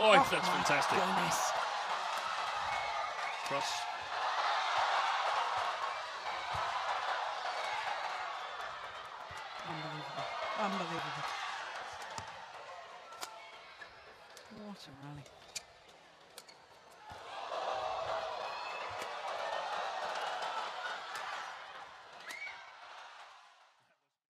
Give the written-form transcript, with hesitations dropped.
Oh, that's fantastic. Goodness. Cross. Unbelievable. Unbelievable. What a rally.